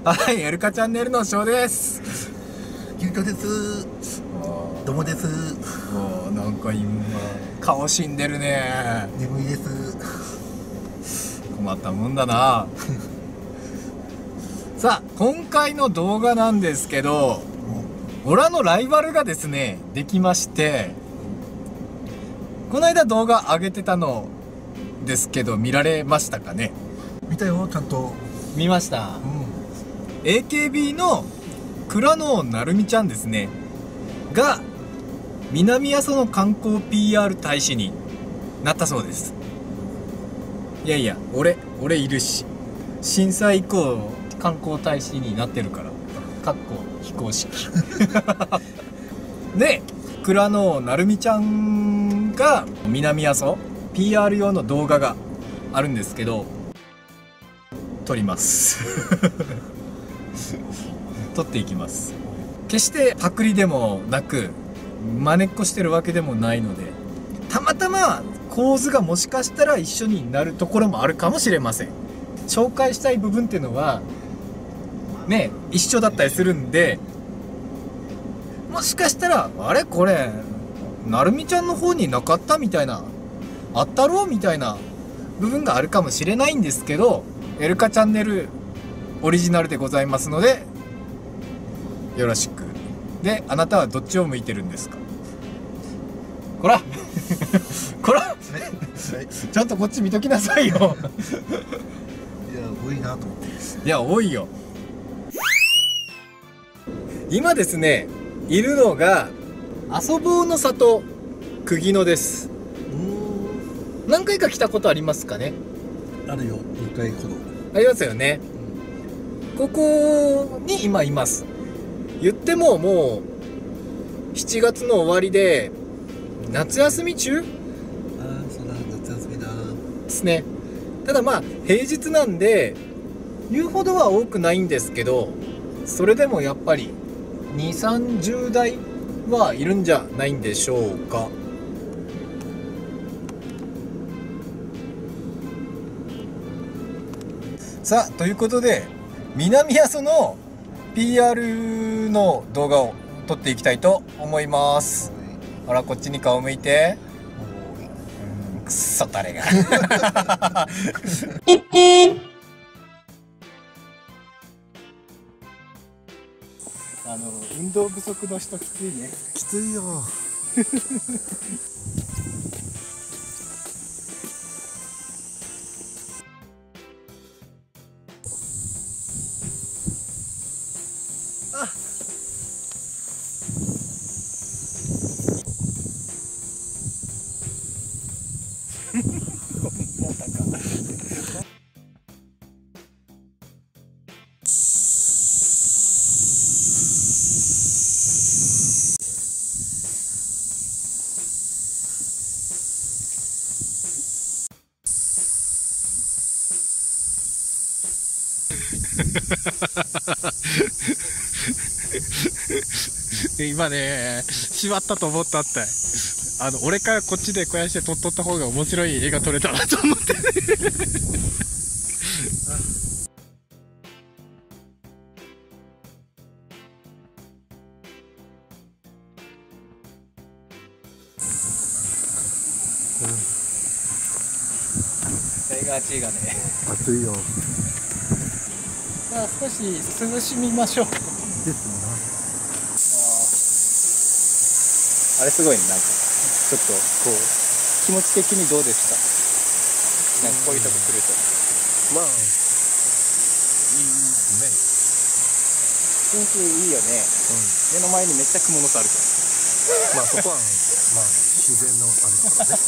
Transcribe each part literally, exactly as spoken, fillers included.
はい、エルカチャンネルの翔です。 キリトです。どうもです。 もうなんか今顔死んでるね。 眠いです。 困ったもんだな。さあ、今回の動画なんですけど、オラのライバルがですねできまして、この間動画上げてたのですけど見られましたかね。 見たよ、ちゃんと。 見ました。 うん。 エーケービー の倉野なるみちゃんですねが南阿蘇の観光 ピーアール 大使になったそうです。いやいや、俺俺いるし、震災以降観光大使になってるから、かっこ非公式で、倉野なるみちゃんが南阿蘇 ピーアール 用の動画があるんですけど、撮ります撮っていきます。決してパクリでもなく真似っこしてるわけでもないので、たまたま構図がもしかしたら一緒になるところもあるかもしれません。紹介したい部分っていうのはね一緒だったりするんで、もしかしたらあれこれなるみちゃんの方になかったみたいな、あったろうみたいな部分があるかもしれないんですけど、エルカチャンネルオリジナルでございますのでよろしく。で、あなたはどっちを向いてるんですか。こらこら、はい、ちゃんとこっち見ときなさいよいや、 多いなと思って。 いや、多いよ。今ですねいるのが遊ぼうの里釘野です。 うん。 何回か来たことありますかね。 あるよ、にかいほど。 ありますよね。ここに今います。言ってももうしちがつの終わりで夏休み中ああ、そうだ、夏休みだ。 ですね。ただまあ平日なんで言うほどは多くないんですけど、それでもやっぱりにじゅう、さんじゅうだいはいるんじゃないんでしょうか。さあ、ということで南阿蘇の ピーアール の動画を撮っていきたいと思います。ほら、こっちに顔向いて。うん、くっそ誰があの運動不足の人きついね。 きついよあ、またか今ねしまったと思ったって、あの俺からこっちでこうやって撮っとった方が面白い絵が撮れたなと思ってタイガーチーがね暑いよさあ少し涼しみましょう。 ですあれすごいね、なんかちょっとこう気持ち的にどうですか。なんかこういうとこ来るとな。まあ、いいです雰囲気いいよね、うん、目の前にめっちゃ雲の巣あるから。 まあそこはまあ自然のあれだから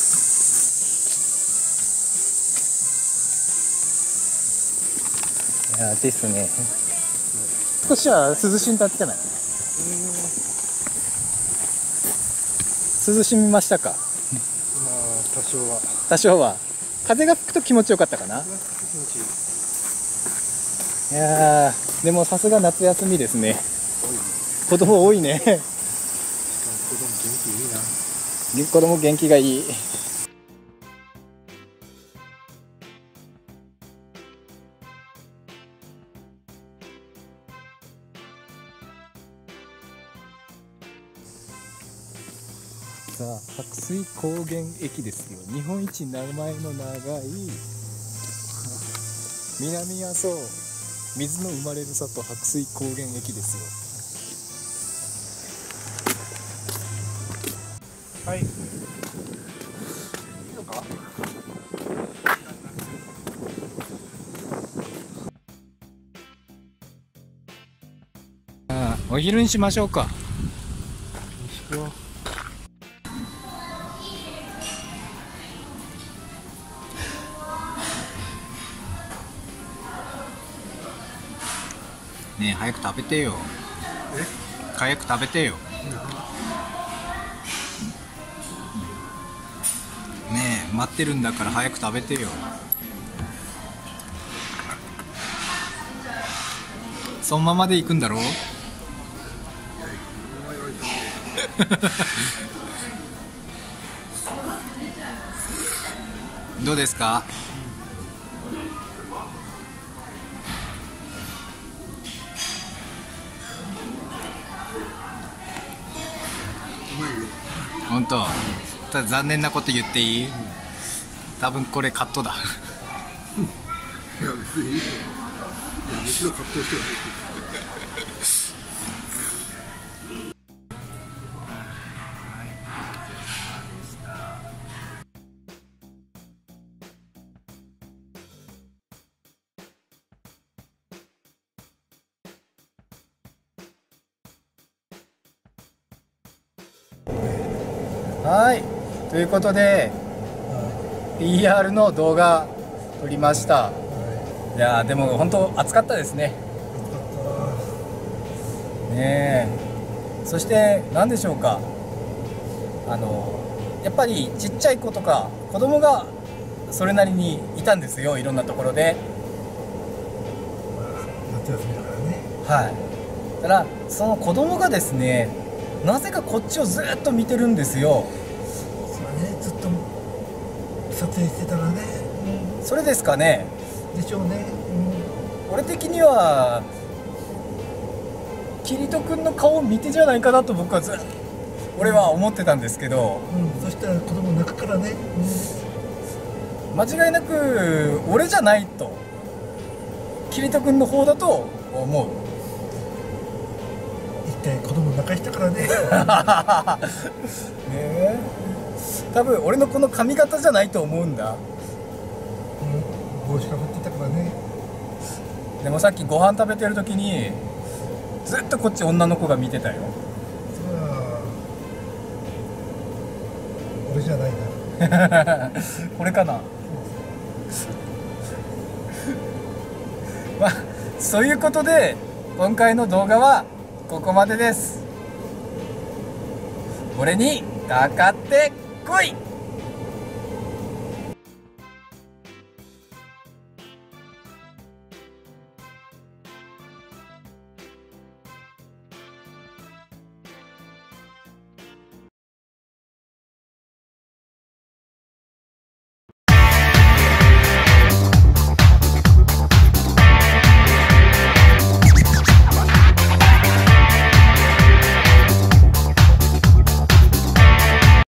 いね。 やですね。少しは涼しんだってない。涼しみましたか。 まあ多少は多少は風が吹くと気持ちよかったかな。いやーでもさすが夏休みですね。子供多いね。 子供元気いいな。 子供元気がいい。 さあ白水高原駅ですよ。日本一名前の長い南阿蘇水の生まれる里白水高原駅ですよ。はい。いいのか？ああ、お昼にしましょうか。ねえ、早く食べてよ。 え？ 早く食べてよ。ねえ、待ってるんだから早く食べてよ。そのままで行くんだろう。どうですか？本当。ただ残念なこと言っていい？多分これカットだ。 いや別にいいよ。いやむしろカットしてほしい。 はい、ということで ピーアール の動画撮りました。いやーでも本当暑かったですね。ねえ、そして何でしょうか、あのやっぱりちっちゃい子とか子供がそれなりにいたんですよ、いろんなところで。 夏休みだからね。 はい。だからその子供がですね、なぜかこっちをずっと見てるんですよ。 そうね、ずっと撮影してたらね。 それですかね。 でしょうね。 うん、俺的にはキリト君の顔を見てじゃないかなと僕はずっと俺は思ってたんですけど、 うん、そしたら子供泣くからね。 うん、間違いなく俺じゃないと、キリト君の方だと思う。 一体子供泣かしたからね。 ねえ、多分俺のこの髪型じゃないと思うんだ。 うん、帽子かぶってたからね。 でもさっきご飯食べてる時にずっとこっち女の子が見てたよ。 それは俺じゃないな。 これかな。まあそういうことで今回の動画はここまでです。俺にかかってこい。